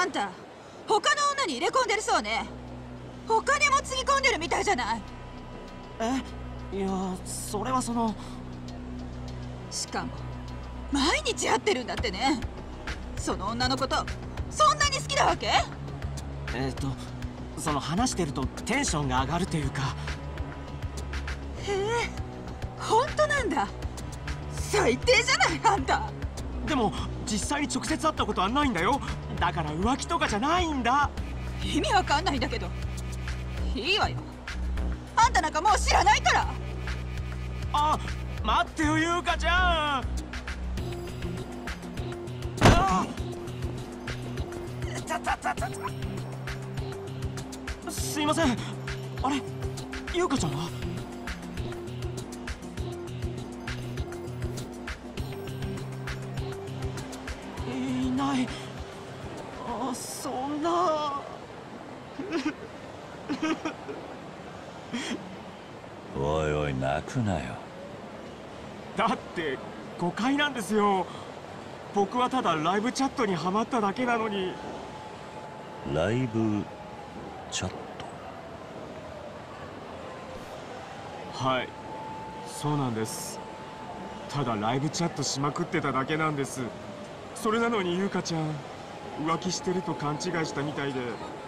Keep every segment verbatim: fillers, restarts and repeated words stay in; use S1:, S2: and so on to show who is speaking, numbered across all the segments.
S1: あんた他の女に入れ込んでるそうね。お金もつぎ込んでるみたいじゃない。
S2: え、いやそれはその。
S1: しかも毎日会ってるんだってね。その女のことそんなに好きなわけ？
S2: えっとその話してるとテンションが上がるというか。
S1: へえ、本当なんだ。最低じゃないあんた。
S2: でも実際に直接会ったことはないんだよ。だから浮気とかじゃないんだ。
S1: 意味わかんないんだけど。いいわよ、あんたなんかもう知らないから。
S2: あ、待ってよ優香ちゃん。あすいません。あれ、優香ちゃんは？いない。あ、そんな。
S3: おいおい泣くなよ。
S2: だって誤解なんですよ。僕はただライブチャットにハマっただけなのに。
S3: ライブチャット？
S2: はい、そうなんです。ただライブチャットしまくってただけなんです。それなのに優香ちゃん浮気してると勘違いしたみたいで。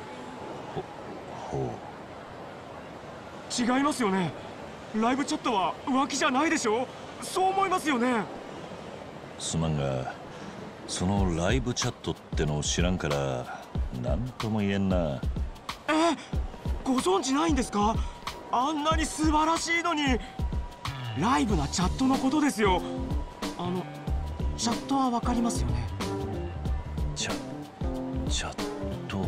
S3: ほほ
S2: う。違いますよね。ライブチャットは浮気じゃないでしょ。そう思いますよね。
S3: すまんがそのライブチャットってのを知らんから何とも言えんな。
S2: え、ご存知ないんですか？あんなに素晴らしいのに。ライブなチャットのことですよ。あのチャットはわかりますよね？
S3: チャチャット。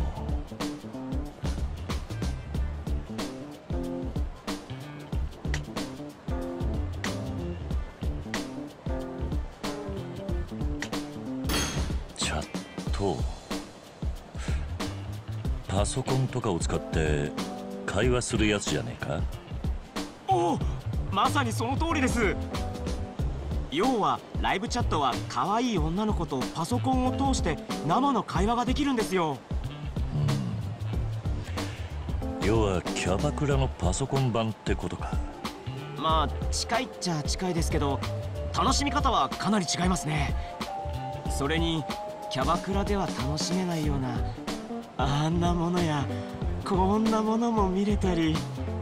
S3: チャット。パソコンとかを使って会話するやつじゃねえか？
S2: おお、まさにその通りです。要はライブチャットは可愛い女の子とパソコンを通して生の会話ができるんですよ。
S3: うん、要はキャバクラのパソコン版ってことか。
S2: まあ近いっちゃ近いですけど楽しみ方はかなり違いますね。それにキャバクラでは楽しめないようなあんなものやこんなものも見れたり。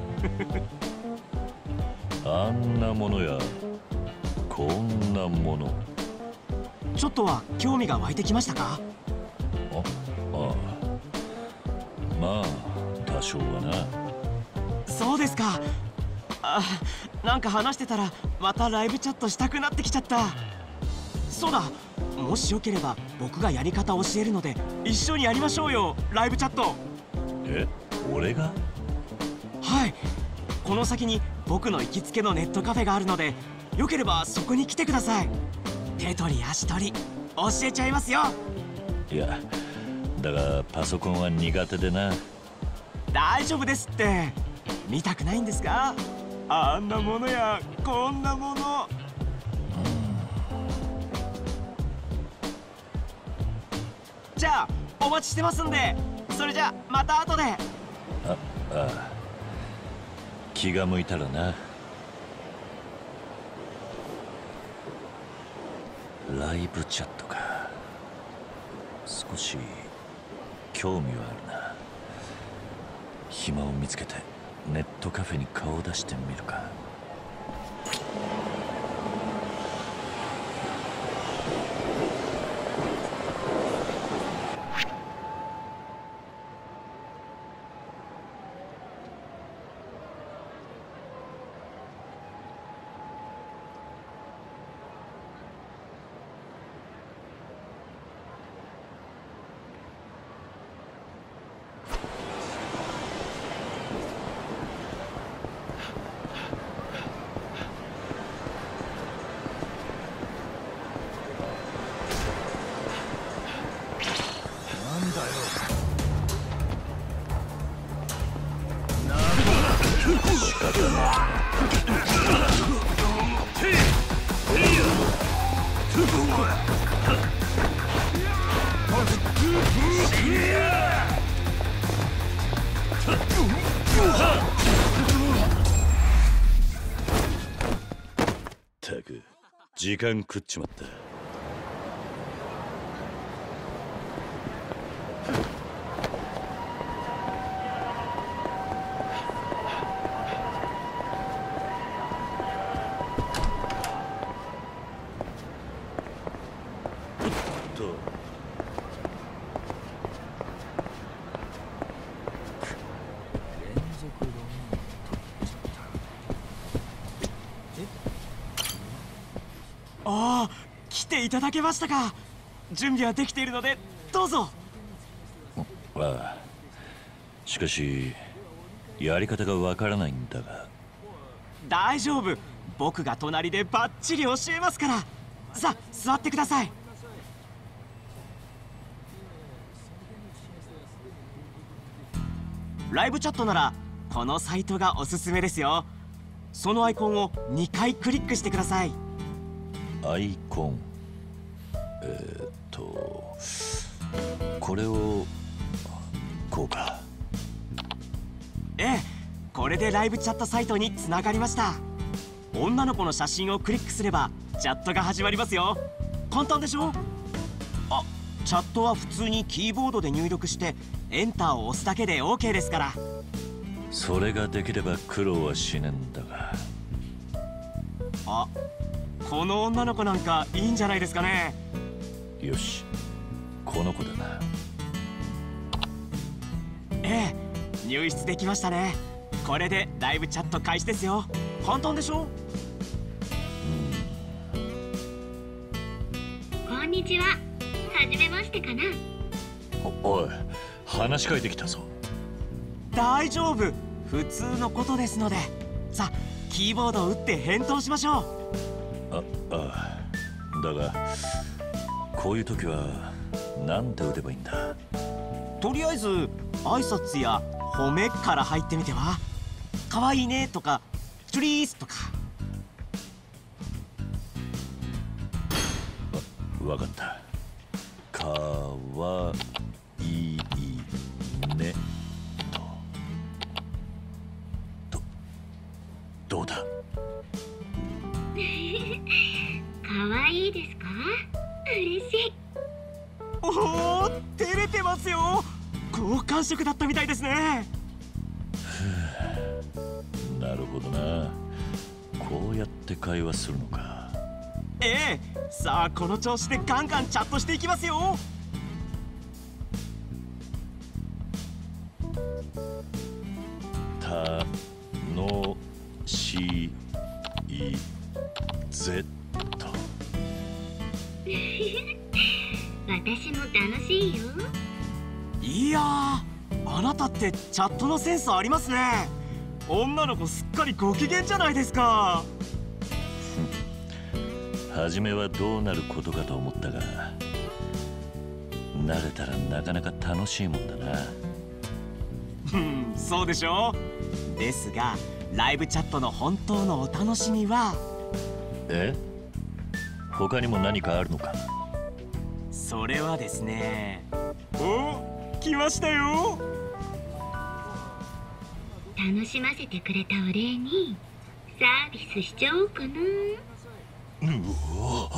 S3: あんなものやこんなもの。
S2: ちょっとは興味が湧いてきましたか？
S3: あああ、まあ多少はな。
S2: そうですか。あ、なんか話してたらまたライブチャットしたくなってきちゃった。そうだ、もしよければ僕がやり方教えるので一緒にやりましょうよ、ライブチャット。
S3: え、俺が？
S2: はい、この先に僕の行きつけのネットカフェがあるのでよければそこに来てください。手取り足取り教えちゃいますよ。
S3: いやだがパソコンは苦手でな。
S2: 大丈夫ですって。見たくないんですか？あんなものやこんなもの。じゃあお待ちしてますんで。それじゃまた後で。あ
S3: ああ、気が向いたらな。ライブチャットか。少し興味はあるな。暇を見つけてネットカフェに顔を出してみるか。
S4: 仕方ない。
S3: ったく時間食っちまった。
S2: ああ、来ていただけましたか。準備はできているのでどうぞ。
S3: ああ、しかしやり方がわからないんだが。
S2: 大丈夫、僕が隣でバッチリ教えますから。さあ座ってください。ライブチャットならこのサイトがおすすめですよ。そのアイコンをにかいクリックしてください。
S3: アイコン、えー、っとこれをこうか。
S2: ええ、これでライブチャットサイトにつながりました。女の子の写真をクリックすればチャットが始まりますよ。簡単でしょ。あ、チャットは普通にキーボードで入力してエンターを押すだけで オーケー ですから。
S3: それができれば苦労はしねえんだが。
S2: あ、この女の子なんかいいんじゃないですかね。
S3: よし、この子だな。
S2: ええ、入室できましたね。これでライブチャット開始ですよ。簡単でしょ。
S4: こんにちは。はじめましてかな。
S3: お、おい、話しかけてきたぞ。
S2: 大丈夫、普通のことですので。さあキーボードを打って返答しましょう。
S3: あ、ああ、だがこういう時はなんて打てばいいんだ。
S2: とりあえず挨拶や褒めから入ってみては。かわいいねとかチュリースとか。
S3: わかった。かわいいねと。どどうだ。
S4: かわいいですか。嬉しい。
S2: おお、照れてますよ。好感触だったみたいですね。
S3: なるほどな。こうやって会話するのか。
S2: ええ、さあこの調子でガンガンチャットしていきますよ。
S3: たのしいぜと。
S4: 私も楽しいよ。
S2: いやー、あなたってチャットのセンスありますね。女の子すっかりご機嫌じゃないですか。
S3: 初めはどうなることかと思ったが、慣れたらなかなか楽しいもんだな。
S2: うん、そうでしょう。ですがライブチャットの本当のお楽しみは。
S3: え？他にも何かあるのか？
S2: それはですね。お、来ましたよ。
S4: 楽しませてくれたお礼にサービスしちゃおうかな。
S3: うお、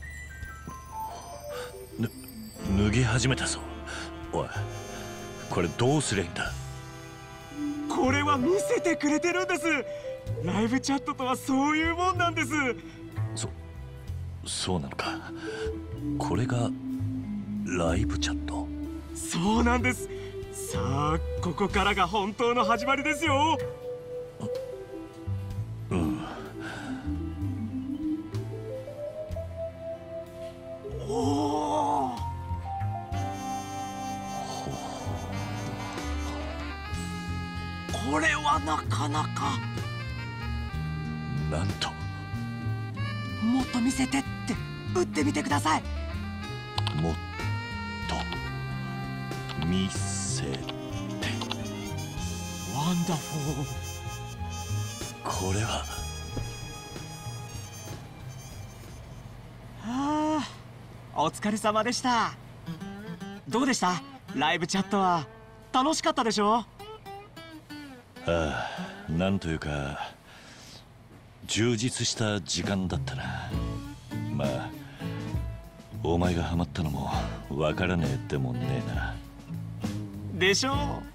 S3: ぬ脱ぎ始めたぞ。おい、これどうすりゃいいんだ。
S2: これは見せてくれてるんです。ライブチャットとはそういうもんなんです。
S3: そそうなのか。これがライブチャット。
S2: そうなんです。さあここからが本当の始まりですよ。
S3: うん。
S2: おお、これはなかなか。
S3: なんと。
S2: もっと見せてって打ってみてください。
S3: もっと見せて。
S2: ワンダフォー。
S3: これは。
S2: はあ、お疲れ様でした。 どうでした？ライブチャットは楽しかったでしょ？
S3: ああ、なんというか充実した時間だったな。まあお前がハマったのもわからねえでもねえな。
S2: でしょ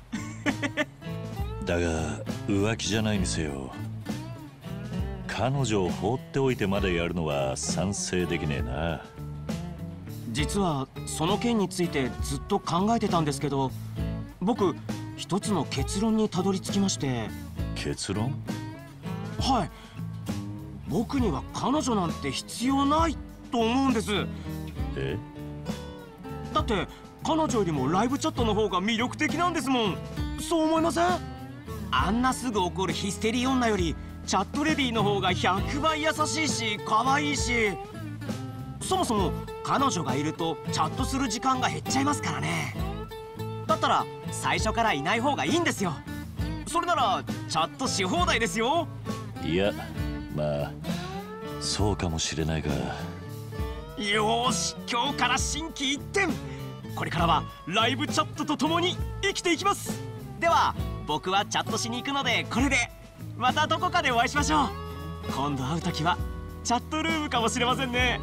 S3: だが浮気じゃないにせよ、彼女を放っておいてまでやるのは賛成できねえな。
S2: 実はその件についてずっと考えてたんですけど、僕一つの結論にたどり着きまして。
S3: 結論？
S2: はい、僕には彼女なんて必要ないと思うんです。
S3: え？
S2: だって彼女よりもライブチャットの方が魅力的なんですもん。そう思いません？あんなすぐ怒るヒステリー女よりチャットレディの方がひゃくばい優しいし可愛いし、そもそも彼女がいるとチャットする時間が減っちゃいますからね。だったら最初からいない方がいいんですよ。それならチャットし放題ですよ。
S3: いや、まあそうかもしれないが。
S2: よーし、今日から心機一転。これからはライブチャットとともに生きていきます。では僕はチャットしに行くのでこれで。またどこかでお会いしましょう。今度会う時はチャットルームかもしれませんね。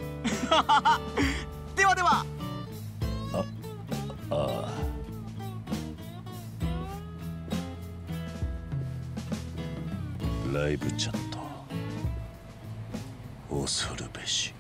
S2: ではでは。
S3: ああライブチャット恐るべし。